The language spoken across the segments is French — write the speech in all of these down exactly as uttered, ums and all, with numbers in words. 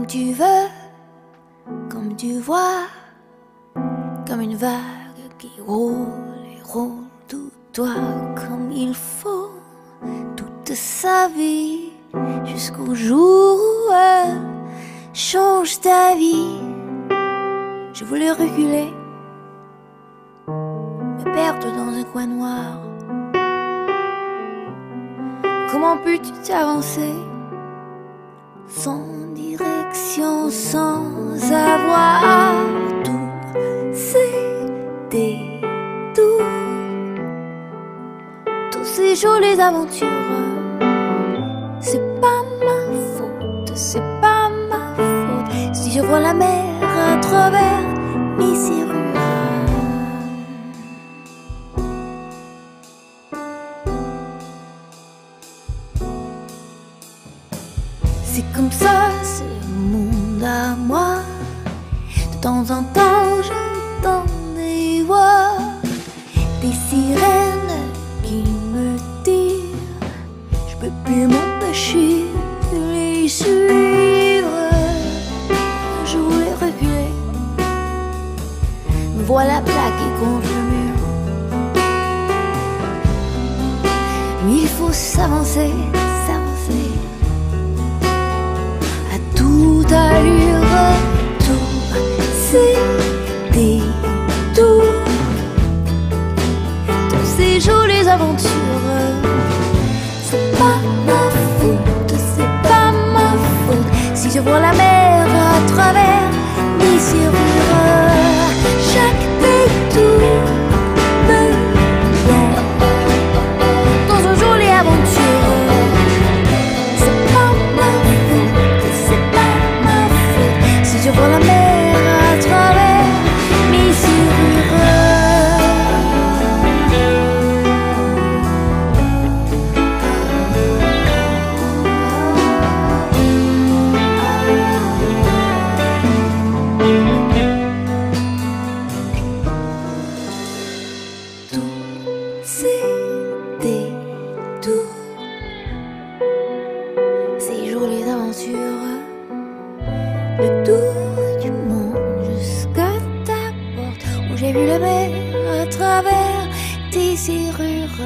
Comme tu veux, comme tu vois, comme une vague qui roule et roule tout toi comme il faut, toute sa vie, jusqu'au jour où elle change ta vie. Je voulais reculer, me perdre dans un coin noir. Comment peux-tu t'avancer sans direction, sans avoir tout? C'était tout. Tous ces jolies aventures, c'est pas ma faute, c'est pas ma faute. Si je vois la mer à travers mes serrures. C'est comme ça, c'est le monde à moi. De temps en temps, j'entends des voix, des sirènes qui me tirent. Je peux plus m'empêcher de les suivre. Je voulais reculer, me voilà plaqué contre le mur. Mais il faut s'avancer, s'avancer à toute allure. Tout, c'était tout. Toutes ces jolies aventures, c'est pas ma faute, c'est pas ma faute. Si je vois la mer à travers mes serrures, chaque détour me vient dans une jolie aventure. C'est pas ma faute, c'est pas ma faute. Si je vois la mer à travers mes serrures. C'était tout. Ces jolies aventures, le tour du monde jusqu'à ta porte, où j'ai vu la mer à travers tes serrures.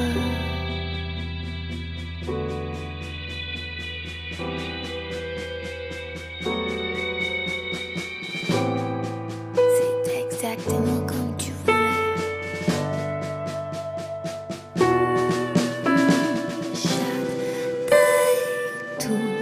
C'est exactement comme tu voulais. Chaque détour